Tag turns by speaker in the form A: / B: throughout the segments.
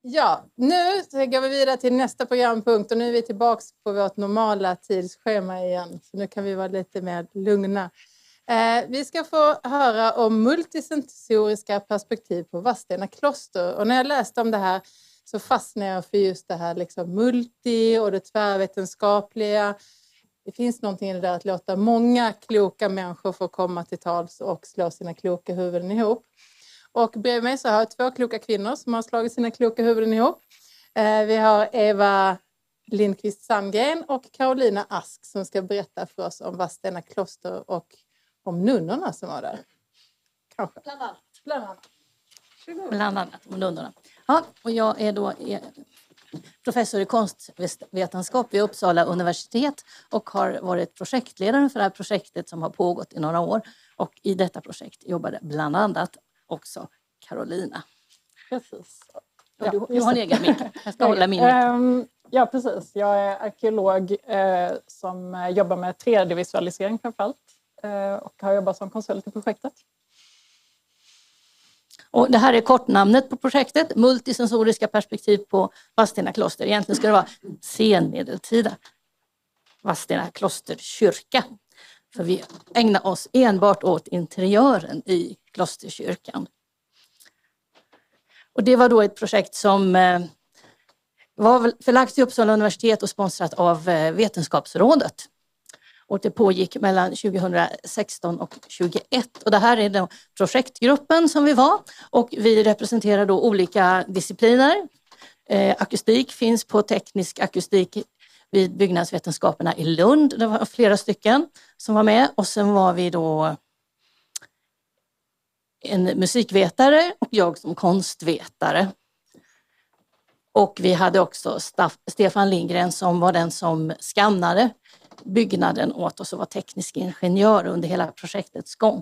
A: Ja, nu går vi vidare till nästa programpunkt och nu är vi tillbaka på vårt normala tidsschema igen. Så nu kan vi vara lite mer lugna. Vi ska få höra om multisensoriska perspektiv på Vadstena kloster. Och när jag läste om det här så fastnade jag för just det här liksom multi och det tvärvetenskapliga. Det finns någonting i det där att låta många kloka människor få komma till tals och slå sina kloka huvuden ihop. Och bredvid mig så har jag 2 kloka kvinnor som har slagit sina kloka huvuden ihop. Vi har Eva Lindqvist Sandgren och Carolina Ask som ska berätta för oss om Vadstena kloster och om nunnorna som var där. Kanske.
B: Bland annat om nunnorna. Ja, och jag är då professor i konstvetenskap vid Uppsala universitet och har varit projektledare för det här projektet som har pågått i några år. Och i detta projekt jobbade bland annat också Carolina.
C: Precis.
B: Ja, du har en egen mick. Jag ska hålla min mick.
C: Ja, precis. Jag är arkeolog som jobbar med 3D-visualisering framförallt. Och har jobbat som konsult i projektet.
B: Och det här är kortnamnet på projektet. Multisensoriska perspektiv på Vadstena kloster. Egentligen ska det vara senmedeltida Vadstena klosterkyrka. För vi ägnar oss enbart åt interiören i klosterkyrkan. Och det var då ett projekt som var förlagt till Uppsala universitet och sponsrat av Vetenskapsrådet. Och det pågick mellan 2016 och 2021. Och det här är då projektgruppen som vi var. Och vi representerar då olika discipliner. Akustik finns på teknisk akustik vid byggnadsvetenskaperna i Lund. Det var flera stycken som var med. Och sen var vi då en musikvetare och jag som konstvetare. Och vi hade också Stefan Lindgren som var den som skannade byggnaden åt oss och var teknisk ingenjör under hela projektets gång.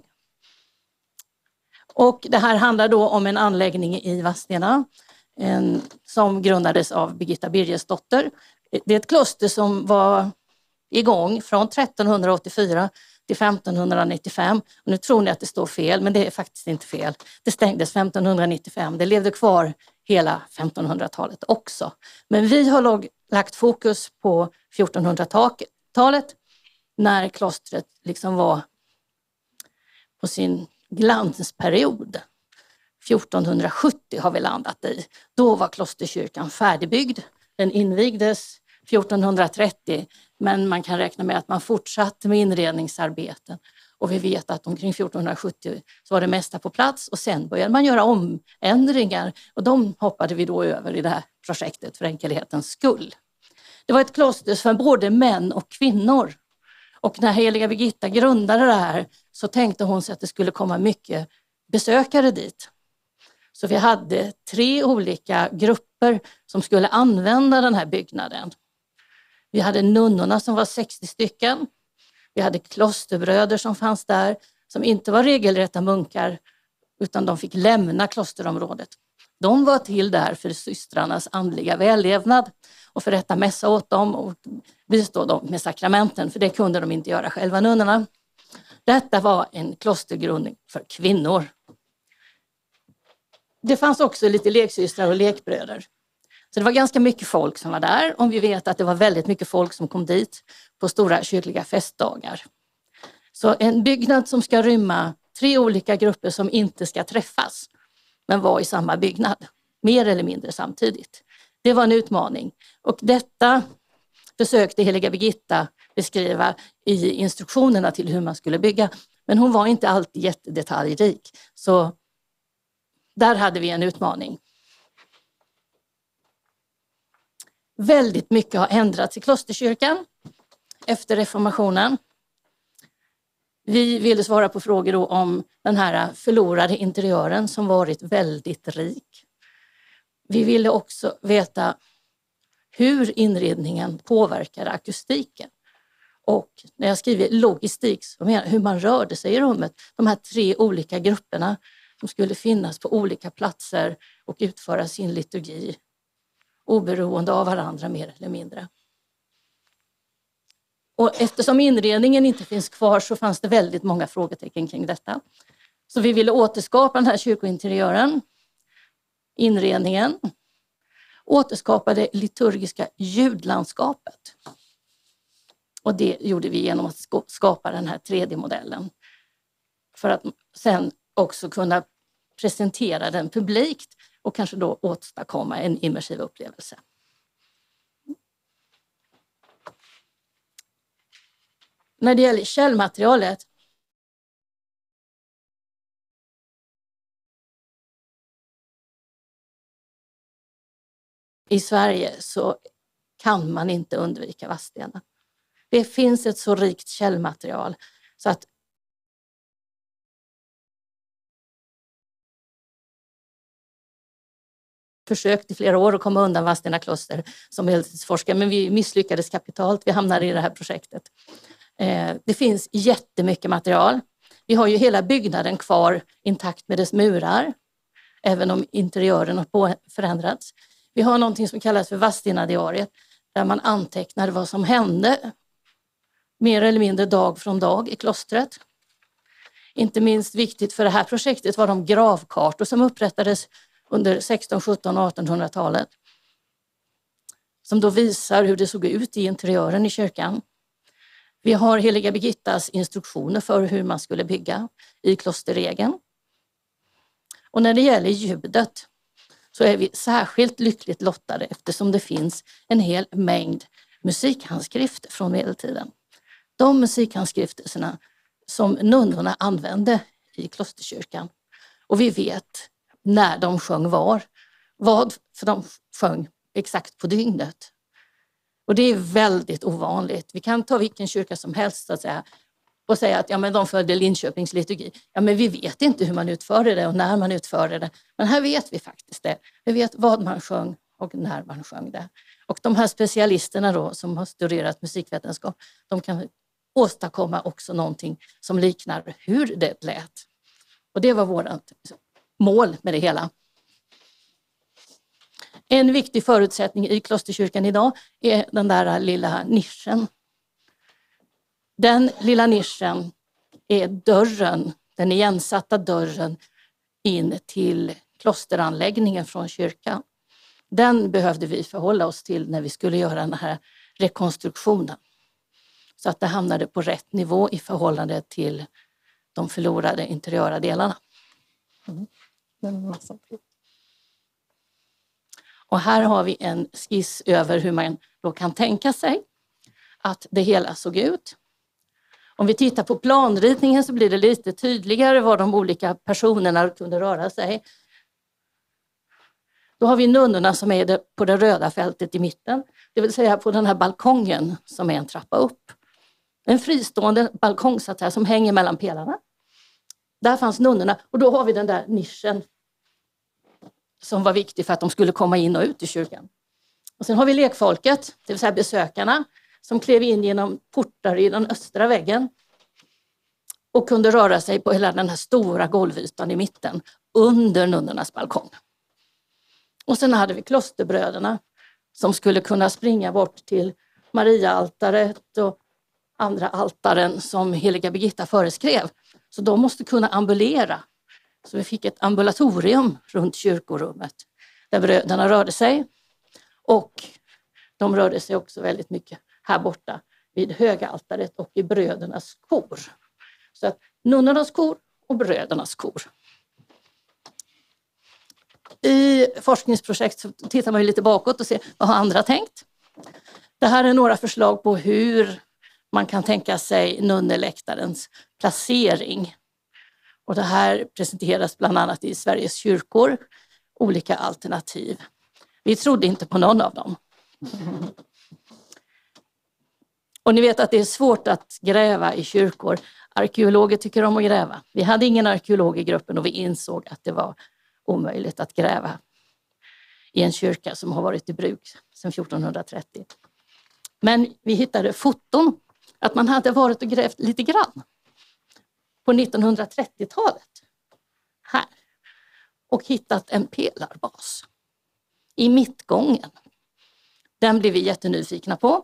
B: Och det här handlar då om en anläggning i Vadstena som grundades av Birgitta Birgersdotter. Det är ett kloster som var igång från 1384 till 1595. Och nu tror ni att det står fel, men det är faktiskt inte fel. Det stängdes 1595. Det levde kvar hela 1500-talet också. Men vi har lagt fokus på 1400-talet när klostret liksom var på sin glansperiod. 1470 har vi landat i. Då var klosterkyrkan färdigbyggd. Den invigdes 1430, men man kan räkna med att man fortsatte med inredningsarbeten. Och vi vet att omkring 1470 så var det mesta på plats och sen började man göra omändringar. Och de hoppade vi då över i det här projektet för enkelhetens skull. Det var ett kloster för både män och kvinnor. Och när heliga Birgitta grundade det här så tänkte hon sig att det skulle komma mycket besökare dit. Så vi hade 3 olika grupper som skulle använda den här byggnaden. Vi hade nunnorna som var 60 stycken. Vi hade klosterbröder som fanns där som inte var regelrätta munkar utan de fick lämna klosterområdet. De var till där för systrarnas andliga vällevnad och för att rätta mässa åt dem och bistå dem med sakramenten, för det kunde de inte göra själva, nunnorna. Detta var en klostergrundning för kvinnor. Det fanns också lite leksystrar och lekbröder. Så det var ganska mycket folk som var där, om vi vet att det var väldigt mycket folk som kom dit på stora kyrkliga festdagar. Så en byggnad som ska rymma 3 olika grupper som inte ska träffas men var i samma byggnad, mer eller mindre samtidigt. Det var en utmaning och detta försökte heliga Birgitta beskriva i instruktionerna till hur man skulle bygga. Men hon var inte alltid jättedetaljrik, så där hade vi en utmaning. Väldigt mycket har ändrats i klosterkyrkan efter reformationen. Vi ville svara på frågor då om den här förlorade interiören som varit väldigt rik. Vi ville också veta hur inredningen påverkar akustiken. Och när jag skriver logistik så menar jag hur man rörde sig i rummet. De här 3 olika grupperna som skulle finnas på olika platser och utföra sin liturgi oberoende av varandra mer eller mindre. Och eftersom inredningen inte finns kvar så fanns det väldigt många frågetecken kring detta. Så vi ville återskapa den här kyrkointeriören, inredningen. återskapa det liturgiska ljudlandskapet. Och det gjorde vi genom att skapa den här 3D-modellen. För att sen också kunna presentera den publikt och kanske då åstadkomma en immersiv upplevelse. När det gäller källmaterialet i Sverige så kan man inte undvika Vadstena. Det finns ett så rikt källmaterial så att försökt i flera år att komma undan Vadstena kloster som medeltidsforskare, men vi misslyckades kapitalt. Vi hamnade i det här projektet. Det finns jättemycket material. Vi har ju hela byggnaden kvar intakt med dess murar, även om interiören har förändrats. Vi har någonting som kallas för Vadstena-diariet, där man antecknar vad som hände mer eller mindre dag från dag i klostret. Inte minst viktigt för det här projektet var de gravkartor som upprättades under 16, 17 och 1800-talet. Som då visar hur det såg ut i interiören i kyrkan. Vi har heliga Birgittas instruktioner för hur man skulle bygga i klosterregeln. Och när det gäller ljudet så är vi särskilt lyckligt lottade eftersom det finns en hel mängd musikhandskrifter från medeltiden. De musikhandskrifterna som nunnorna använde i klosterkyrkan. Och vi vet när de sjöng vad för de sjöng exakt på dygnet. Och det är väldigt ovanligt. Vi kan ta vilken kyrka som helst så att säga, och säga att ja, men de följde Linköpings liturgi. Ja, men vi vet inte hur man utförde det och när man utförde det. Men här vet vi faktiskt det. Vi vet vad man sjöng och när man sjöng det. Och de här specialisterna då som har studerat musikvetenskap, de kan åstadkomma också någonting som liknar hur det lät. Och det var vårt mål med det hela. En viktig förutsättning i klosterkyrkan idag är den där lilla nischen. Den lilla nischen är dörren, den igensatta dörren in till klosteranläggningen från kyrkan. Den behövde vi förhålla oss till när vi skulle göra den här rekonstruktionen. Så att det hamnade på rätt nivå i förhållande till de förlorade interiöra delarna. Och här har vi en skiss över hur man då kan tänka sig att det hela såg ut. Om vi tittar på planritningen så blir det lite tydligare var de olika personerna kunde röra sig. Då har vi nunnorna som är på det röda fältet i mitten. Det vill säga på den här balkongen som är en trappa upp. En fristående balkong så att säga, som hänger mellan pelarna. Där fanns nunnorna och då har vi den där nischen som var viktig för att de skulle komma in och ut i kyrkan. Och sen har vi lekfolket, det vill säga besökarna, som klev in genom portar i den östra väggen och kunde röra sig på hela den här stora golvytan i mitten under nunnornas balkong. Och sen hade vi klosterbröderna som skulle kunna springa bort till Mariaaltaret och andra altaren som heliga Birgitta föreskrev. Så de måste kunna ambulera. Så vi fick ett ambulatorium runt kyrkorummet där bröderna rörde sig. Och de rörde sig också väldigt mycket här borta vid högaltaret och i brödernas kor. Så att nunnornas kor och brödernas kor. I forskningsprojekt så tittar man lite bakåt och ser vad har andra tänkt. Det här är några förslag på hur man kan tänka sig nunneläktarens placering. Och det här presenteras bland annat i Sveriges kyrkor, olika alternativ. Vi trodde inte på någon av dem. Och ni vet att det är svårt att gräva i kyrkor. Arkeologer tycker om att gräva. Vi hade ingen arkeolog i gruppen och vi insåg att det var omöjligt att gräva i en kyrka som har varit i bruk sedan 1430. Men vi hittade foton att man hade varit och grävt lite grann på 1930-talet här och hittat en pelarbas i mittgången. Den blev vi jättenyfikna på.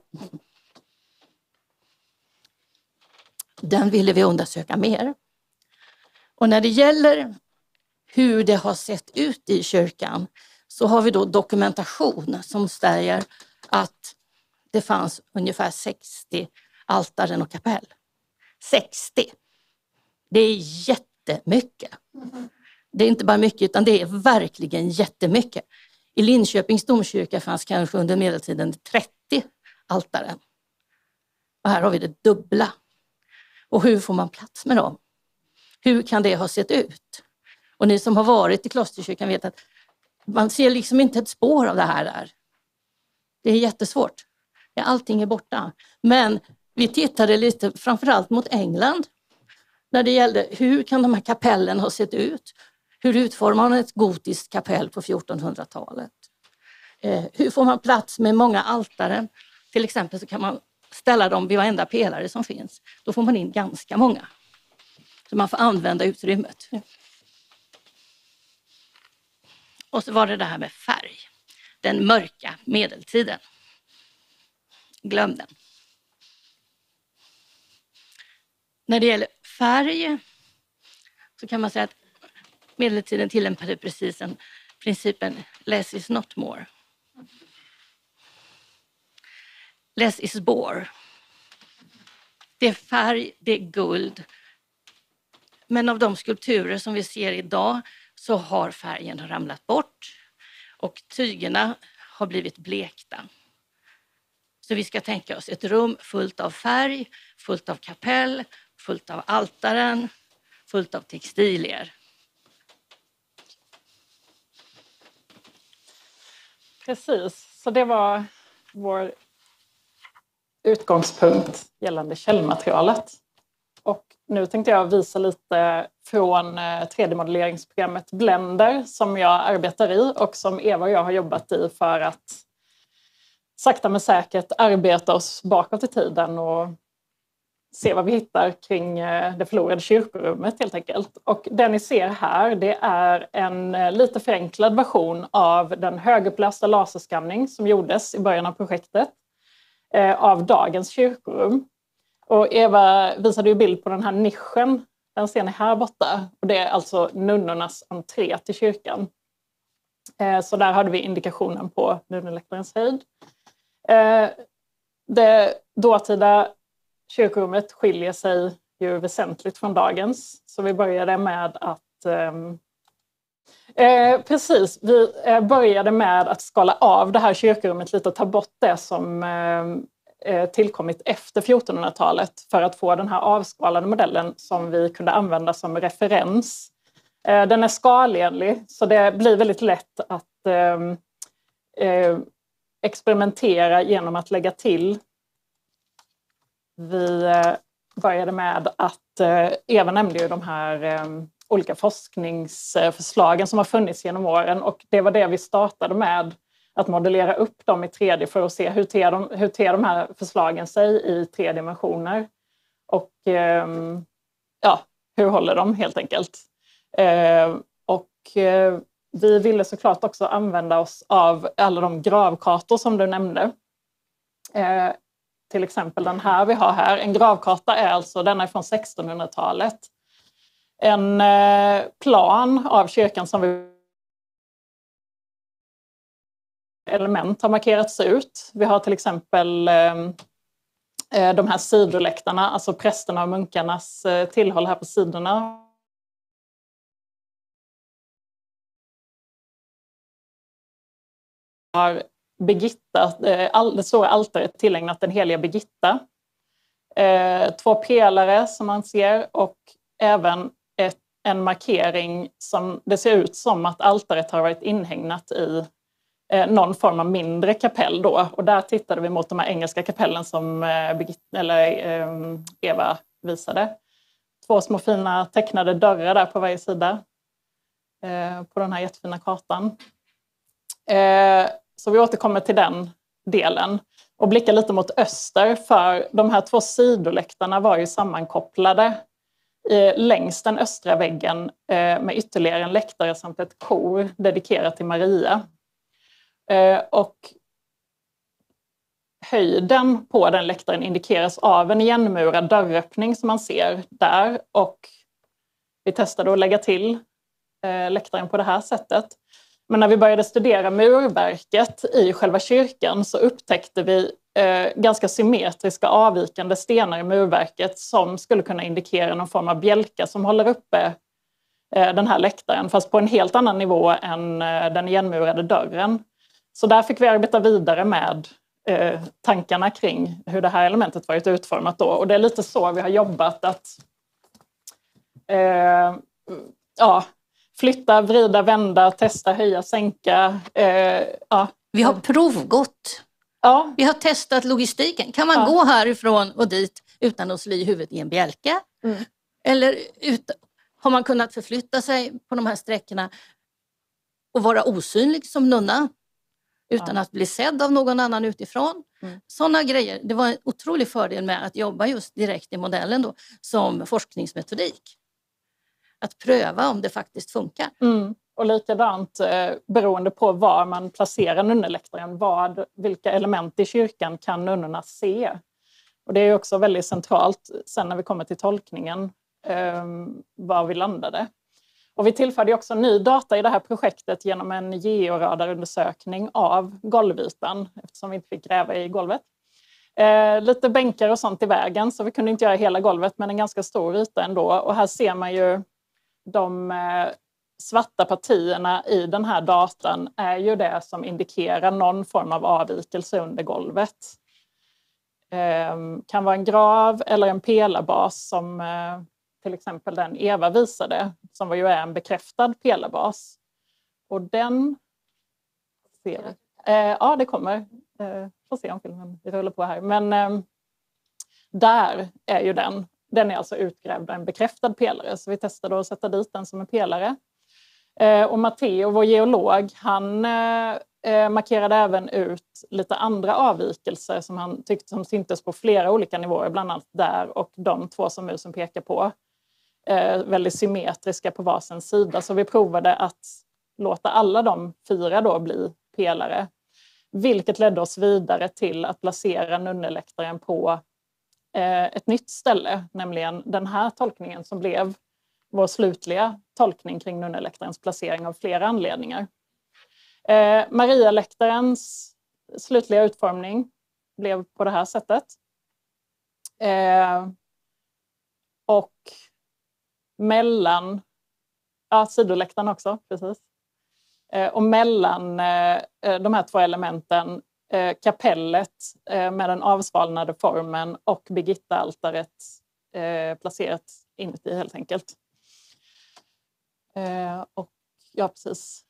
B: Den ville vi undersöka mer. Och när det gäller hur det har sett ut i kyrkan så har vi då dokumentation som säger att det fanns ungefär 60 altaren och kapell. 60! Det är jättemycket. Det är inte bara mycket utan det är verkligen jättemycket. I Linköpings domkyrka fanns kanske under medeltiden 30 altaren. Och här har vi det dubbla. Och hur får man plats med dem? Hur kan det ha sett ut? Och ni som har varit i klosterkyrkan vet att man ser liksom inte ett spår av det här där. Det är jättesvårt. Allting är borta. Men vi tittade lite framförallt mot England. När det gällde hur kan de här kapellen ha sett ut? Hur utformar man ett gotiskt kapell på 1400-talet? Hur får man plats med många altare? Till exempel så kan man ställa dem vid varenda pelare som finns. Då får man in ganska många. Så man får använda utrymmet. Och så var det här med färg. Den mörka medeltiden. Glöm den. När det gäller färg så kan man säga att medeltiden tillämpade precis principen less is not more. Less is bore. Det är färg, det är guld. Men av de skulpturer som vi ser idag så har färgen ramlat bort och tygerna har blivit blekta. Så vi ska tänka oss ett rum fullt av färg, fullt av kapell, fullt av altaren, fullt av textilier.
C: Precis, så det var vår utgångspunkt gällande källmaterialet. Och nu tänkte jag visa lite från 3D-modelleringsprogrammet Blender som jag arbetar i och som Eva och jag har jobbat i för att sakta men säkert arbeta oss bakåt i tiden och se vad vi hittar kring det förlorade kyrkorummet helt enkelt. Och det ni ser här, det är en lite förenklad version av den högupplösta laserskanning som gjordes i början av projektet av dagens kyrkorum. Och Eva visade ju bild på den här nischen, den ser ni här borta. Och det är alltså nunnornas entré till kyrkan. Så där hade vi indikationen på nunnelektarens höjd. Det dåtida kyrkorummet skiljer sig ju väsentligt från dagens. Så vi började med att vi började med att skala av det här kyrkorummet lite och ta bort det som tillkommit efter 1400-talet för att få den här avskalade modellen som vi kunde använda som referens. Den är skalenlig så det blir väldigt lätt att experimentera genom att lägga till. Vi började med att Eva nämnde ju de här olika forskningsförslagen som har funnits genom åren och det var det vi startade med, att modellera upp dem i 3D för att se hur ter de här förslagen sig i 3 dimensioner och hur håller de helt enkelt. Vi ville såklart också använda oss av alla de gravkartor som du nämnde. Till exempel den här vi har här. En gravkarta är alltså, den är från 1600-talet. En plan av kyrkan som vi element har markerats ut. Vi har till exempel de här sidoläktarna, alltså prästerna och munkarnas tillhåll här på sidorna. Har Birgitta, det stora altaret tillägnat den heliga Birgitta. 2 pelare som man ser och även en markering som det ser ut som att altaret har varit inhägnat i någon form av mindre kapell då. Och där tittade vi mot de här engelska kapellen som Eva visade. 2 små fina tecknade dörrar där på varje sida på den här jättefina kartan. Så vi återkommer till den delen och blickar lite mot öster, för de här 2 sidoläktarna var ju sammankopplade längs den östra väggen med ytterligare en läktare samt ett kor dedikerat till Maria. Och höjden på den läktaren indikeras av en igenmurad dörröppning som man ser där, och vi testade att lägga till läktaren på det här sättet. Men när vi började studera murverket i själva kyrkan så upptäckte vi ganska symmetriska avvikande stenar i murverket som skulle kunna indikera någon form av bjälka som håller uppe den här läktaren, fast på en helt annan nivå än den igenmurade dörren. Så där fick vi arbeta vidare med tankarna kring hur det här elementet varit utformat då. Och det är lite så vi har jobbat, att flytta, vrida, vända, testa, höja, sänka.
B: Vi har provgått.
C: Ja.
B: Vi har testat logistiken. Kan man gå härifrån och dit utan att slå i huvudet i en bjälke?
C: Mm.
B: Eller har man kunnat förflytta sig på de här sträckorna och vara osynlig som nunna utan att bli sedd av någon annan utifrån? Sådana grejer. Det var en otrolig fördel med att jobba just direkt i modellen då, som forskningsmetodik. Att pröva om det faktiskt funkar.
C: Och likadant beroende på var man placerar nunneläktaren, vilka element i kyrkan kan nunnorna se. Och det är också väldigt centralt sen när vi kommer till tolkningen var vi landade. Och vi tillförde också ny data i det här projektet genom en georadarundersökning av golvytan, eftersom vi inte fick gräva i golvet. Lite bänkar och sånt i vägen, så vi kunde inte göra hela golvet, men en ganska stor yta ändå. Och här ser man ju de svarta partierna i den här datan är ju det som indikerar någon form av avvikelse under golvet. Kan vara en grav eller en pelarbas som till exempel den Eva visade, som ju är en bekräftad pelarbas. Och den ser ja, det kommer. Får se om filmen rullar på här. Men där är ju den. Den är alltså utgrävd av en bekräftad pelare. Så vi testade att sätta dit den som en pelare. Och Matteo, vår geolog, han markerade även ut lite andra avvikelser som han tyckte som syntes på flera olika nivåer, bland annat där och de två som musen pekar på. Väldigt symmetriska på varsin sida. Så vi provade att låta alla de 4 då bli pelare. Vilket ledde oss vidare till att placera nunneläktaren på ett nytt ställe. Nämligen den här tolkningen som blev vår slutliga tolkning kring nunneläktarens placering av flera anledningar. Marialäktarens slutliga utformning blev på det här sättet. Och mellan, sidoläktaren också, precis. Och mellan de här 2 elementen, kapellet med den avsvalnade formen och Birgitta-altaret placerat inuti helt enkelt. Och ja, precis.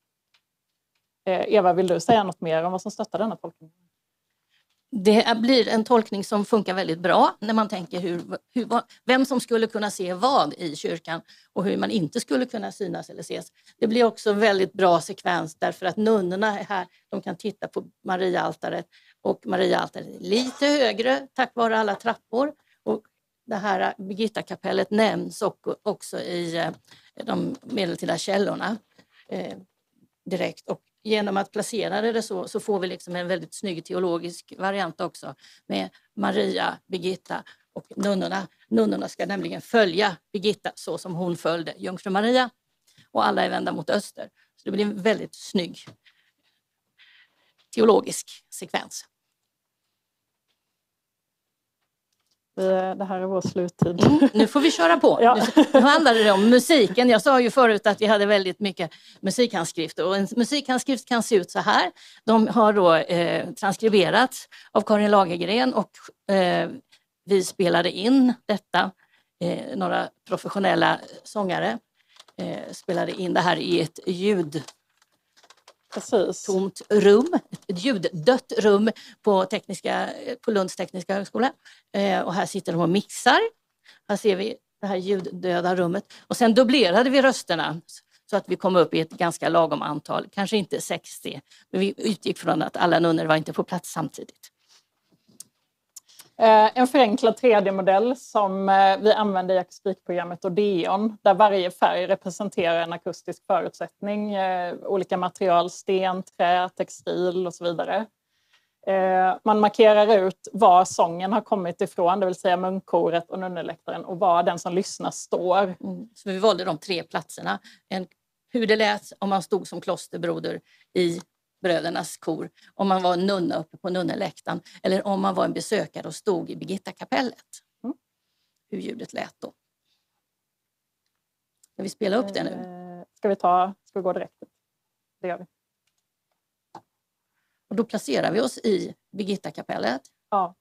C: Eva, vill du säga något mer om vad som stöttar denna tolkning?
B: Det blir en tolkning som funkar väldigt bra när man tänker vem som skulle kunna se vad i kyrkan och hur man inte skulle kunna synas eller ses. Det blir också väldigt bra sekvens därför att nunnorna är här, de kan titta på Mariaaltaret och Mariaaltaret är lite högre tack vare alla trappor. Och det här Birgitta-kapellet nämns också i de medeltida källorna direkt. Och genom att placera det så får vi liksom en väldigt snygg teologisk variant också med Maria, Birgitta och nunnorna. Nunnorna ska nämligen följa Birgitta så som hon följde Jungfru Maria och alla är vända mot öster. Så det blir en väldigt snygg teologisk sekvens.
C: Det här är vår sluttid.
B: Nu får vi köra på.
C: Ja.
B: Nu handlar det om musiken. Jag sa ju förut att vi hade väldigt mycket musikhandskrifter. Och en musikhandskrift kan se ut så här. De har då transkriberats av Karin Lagergren och vi spelade in detta. Några professionella sångare spelade in det här i ett tomt rum, ett ljuddött rum på Lunds tekniska högskola. Och här sitter de och mixar. Här ser vi det här ljuddöda rummet. Och sen dubblerade vi rösterna så att vi kom upp i ett ganska lagom antal. Kanske inte 60, men vi utgick från att alla nunnor var inte på plats samtidigt.
C: En förenklad 3D-modell som vi använder i akustikprogrammet Odeon, där varje färg representerar en akustisk förutsättning, olika material, sten, trä, textil och så vidare. Man markerar ut var sången har kommit ifrån, det vill säga munkkoret och nunneläktaren, och var den som lyssnar står.
B: Så vi valde de 3 platserna. En hur det lät om man stod som klosterbroder i brödernas kor, om man var en nunna uppe på nunneläktaren eller om man var en besökare och stod i Birgittakapellet. Hur ljudet lät då. Ska vi spela upp det nu?
C: Ska vi gå direkt? Det gör vi.
B: Och då placerar vi oss i Birgittakapellet.
C: Ja.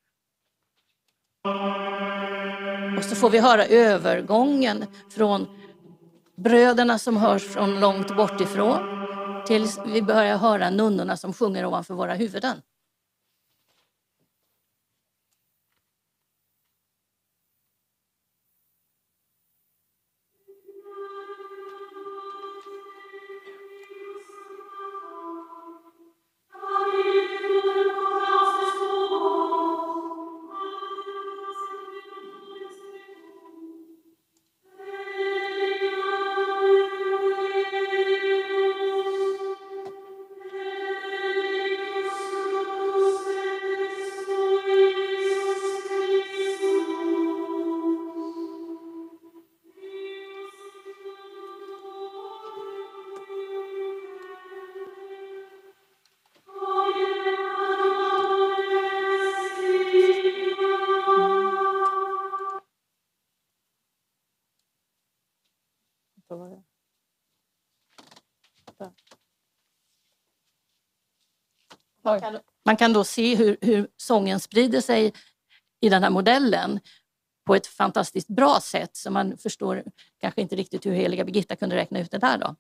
B: Och så får vi höra övergången från bröderna som hörs från långt bort ifrån tills vi börjar höra nunnorna som sjunger ovanför våra huvuden. Man kan då se hur sången sprider sig i den här modellen på ett fantastiskt bra sätt, så man förstår kanske inte riktigt hur heliga Birgitta kunde räkna ut det där då.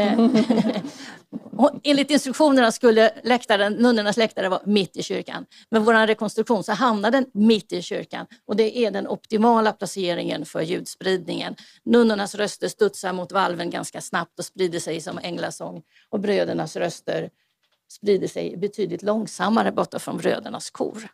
B: Och enligt instruktionerna skulle nunnornas läktare vara mitt i kyrkan. Med vår rekonstruktion så hamnar den mitt i kyrkan och det är den optimala placeringen för ljudspridningen. Nunnornas röster studsar mot valven ganska snabbt och sprider sig som änglasång, och brödernas röster sprider sig betydligt långsammare borta från brödernas kor.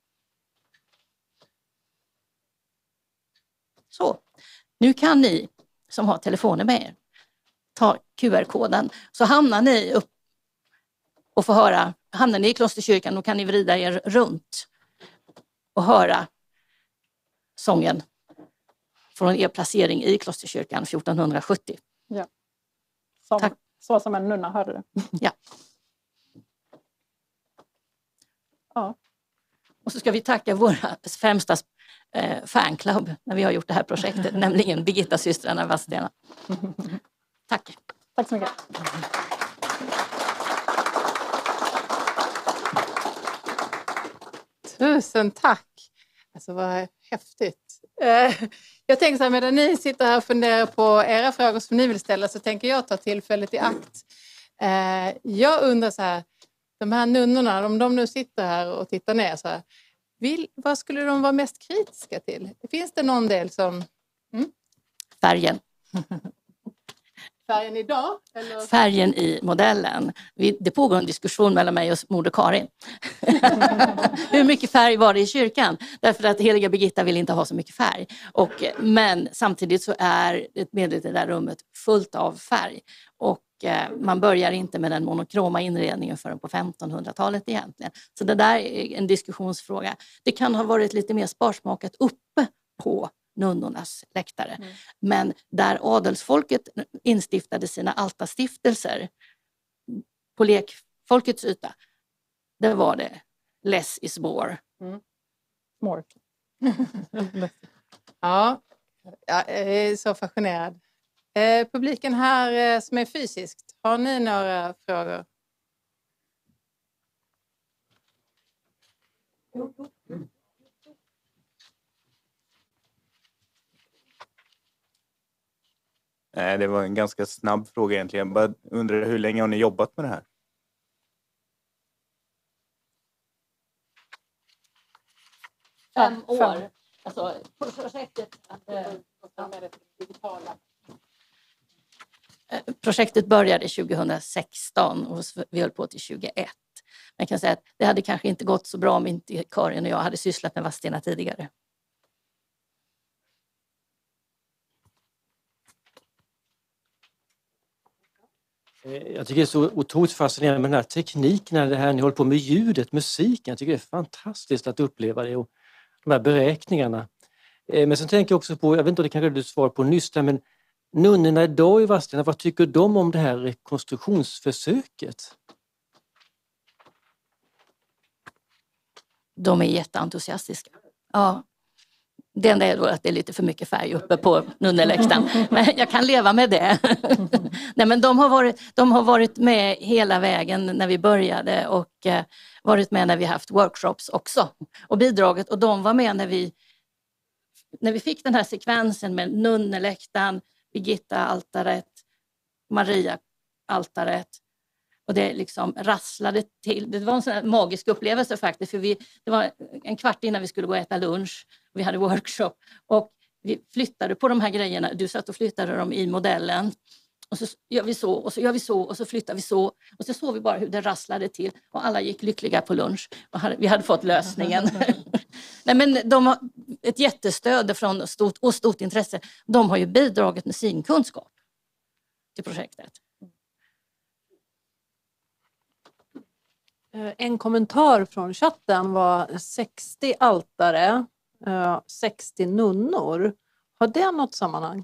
B: Så, nu kan ni som har telefoner med er ta QR-koden, så hamnar ni upp och får höra. Hamnar ni i klosterkyrkan, då kan ni vrida er runt och höra sången från er placering i klosterkyrkan 1470.
C: Ja.
B: Tack.
C: Så som en nunna hörde det.
B: Ja.
C: Ja.
B: Och så ska vi tacka våra främsta fanclub när vi har gjort det här projektet, nämligen Birgitta-systrarna Vadstena. Tack.
C: Tack så mycket.
A: Tusen tack. Alltså vad häftigt. Jag tänker så här, medan ni sitter här och funderar på era frågor som ni vill ställa, så tänker jag ta tillfället i akt. Jag undrar så här, de här nunnorna, om de nu sitter här och tittar ner så här, vad skulle de vara mest kritiska till? Finns det någon del som...
B: Färgen.
A: Färgen idag? Eller?
B: Färgen i modellen. Det pågår en diskussion mellan mig och moder Karin. Hur mycket färg var det i kyrkan? Därför att heliga Birgitta vill inte ha så mycket färg. Men samtidigt så är det där rummet fullt av färg. Och man börjar inte med den monokroma inredningen förrän på 1500-talet egentligen. Så det där är en diskussionsfråga. Det kan ha varit lite mer sparsmakat uppe på nunnornas läktare. Men där adelsfolket instiftade sina altarstiftelser på lekfolkets yta, där var det less is more.
C: More.
A: Ja, jag är så fascinerad. Publiken här som är fysiskt, har ni några frågor?
D: Nej, det var en ganska snabb fråga egentligen. Bara undrar hur länge har ni jobbat med det här?
B: Fem år. Alltså, projektet började 2016 och vi höll på till 2021. Man kan säga att det hade kanske inte gått så bra om inte Karin och jag hade sysslat med Vadstena tidigare.
E: Jag tycker det är så otroligt fascinerande med den här tekniken, det här ni håller på med ljudet, musiken. Jag tycker det är fantastiskt att uppleva det och de här beräkningarna. Men sen tänker jag också på, jag vet inte om det kanske du svarade på nyss, men nunnorna idag i Vadstena, vad tycker de om det här rekonstruktionsförsöket?
B: De är jätteentusiastiska. Ja. Det enda är då att det är lite för mycket färg uppe på nunneläktaren. Men jag kan leva med det. Nej, men de har varit med hela vägen när vi började och varit med när vi haft workshops också. Och bidraget, och de var med när vi fick den här sekvensen med nunneläktaren, Birgitta-altaret, Maria-altaret. Och det liksom rasslade till. Det var en sån här magisk upplevelse faktiskt. För det var en kvart innan vi skulle gå och äta lunch. Vi hade workshop. Och vi flyttade på de här grejerna. Du satt och flyttade dem i modellen. Och så gör vi så, och så gör vi så, och så flyttar vi så. Och så såg vi bara hur det rasslade till. Och alla gick lyckliga på lunch. Och vi hade fått lösningen. Nej, men de har ett jättestöd från stort intresse. De har ju bidragit med sin kunskap till projektet.
F: En kommentar från chatten var 60 altare, 60 nunnor. Har det något sammanhang?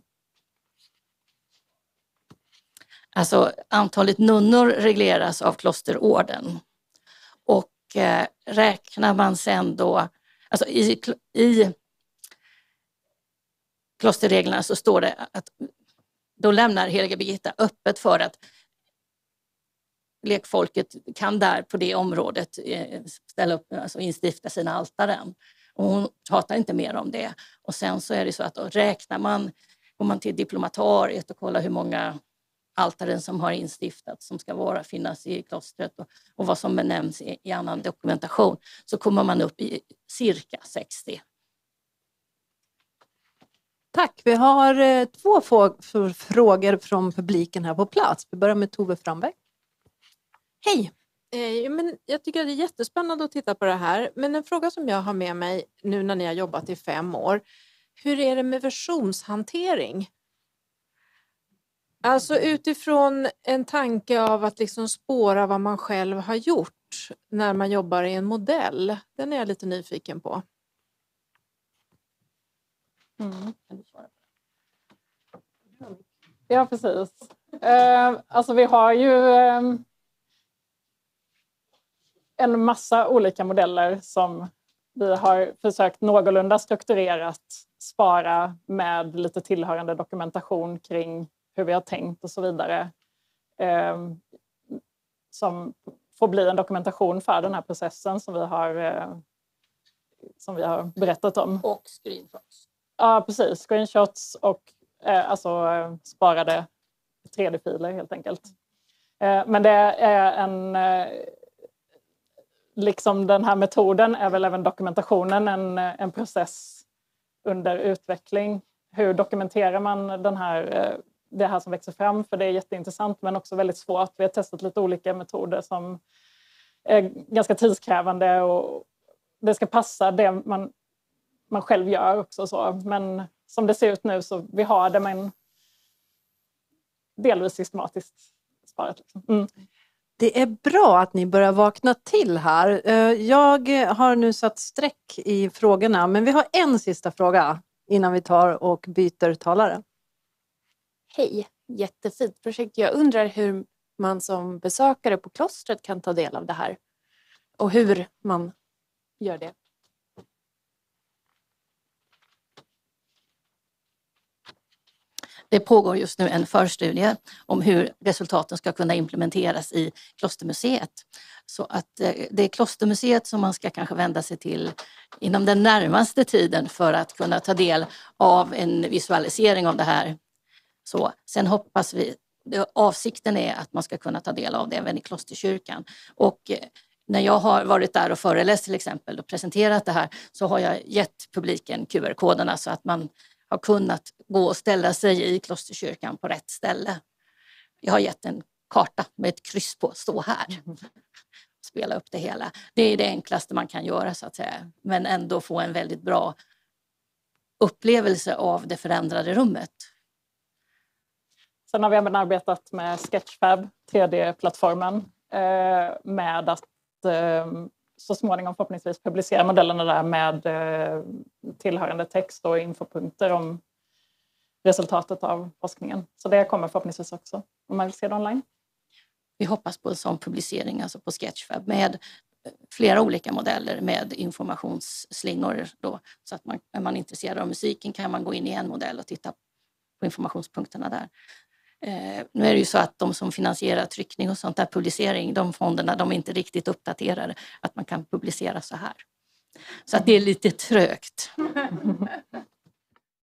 B: Alltså antalet nunnor regleras av klosterorden. Och räknar man sen då, alltså i klosterreglerna så står det att då lämnar heliga Birgitta öppet för att lekfolket kan där på det området ställa upp, alltså instifta sina altaren. Och hon pratar inte mer om det. Och sen så är det så att då går man till diplomatariet och kollar hur många altaren som har instiftats som ska finnas i klostret och vad som benämns i annan dokumentation, så kommer man upp i cirka 60.
F: Tack. Vi har 2 frågor från publiken här på plats. Vi börjar med Tove Framberg.
G: Hej! Men jag tycker att det är jättespännande att titta på det här. Men en fråga som jag har med mig nu när ni har jobbat i 5 år. Hur är det med versionshantering? Alltså utifrån en tanke av att liksom spåra vad man själv har gjort när man jobbar i en modell. Den är jag lite nyfiken på.
C: Ja, precis. Alltså vi har ju en massa olika modeller som vi har försökt någorlunda strukturerat spara med lite tillhörande dokumentation kring hur vi har tänkt och så vidare. Som får bli en dokumentation för den här processen som vi har berättat om.
B: Och screenshots.
C: Ja, precis. Screenshots och sparade 3D-filer helt enkelt. Men det är liksom den här metoden är väl även dokumentationen en process under utveckling. Hur dokumenterar man det här som växer fram? För det är jätteintressant men också väldigt svårt. Vi har testat lite olika metoder som är ganska tidskrävande och det ska passa det man själv gör också. Så. Men som det ser ut nu så vi har det men delvis systematiskt sparat. Liksom.
F: Det är bra att ni börjar vakna till här. Jag har nu satt streck i frågorna, men vi har en sista fråga innan vi tar och byter talare.
G: Hej, jättefint projekt. Jag undrar hur man som besökare på klostret kan ta del av det här. Och hur man gör det.
B: Det pågår just nu en förstudie om hur resultaten ska kunna implementeras i Klostermuseet. Så att det är Klostermuseet som man ska kanske vända sig till inom den närmaste tiden för att kunna ta del av en visualisering av det här. Så, sen hoppas vi, avsikten är att man ska kunna ta del av det även i Klosterkyrkan. Och när jag har varit där och föreläst till exempel och presenterat det här så har jag gett publiken QR-koderna så att man har kunnat gå och ställa sig i Klosterkyrkan på rätt ställe. Jag har gett en karta med ett kryss på, stå här. Spela upp det hela. Det är det enklaste man kan göra så att säga. Men ändå få en väldigt bra upplevelse av det förändrade rummet.
C: Sen har vi även arbetat med Sketchfab, 3D-plattformen, med att så småningom förhoppningsvis publicera modellerna där med tillhörande text och infopunkter om resultatet av forskningen. Så det kommer förhoppningsvis också, om man vill se det online.
B: Vi hoppas på en sån publicering, alltså på Sketchfab, med flera olika modeller med informationsslingor. Då, så att är man intresserad av musiken kan man gå in i en modell och titta på informationspunkterna där. Nu är det ju så att de som finansierar tryckning och sånt där, publicering, de fonderna, de är inte riktigt uppdaterade att man kan publicera så här. Så att det är lite trögt.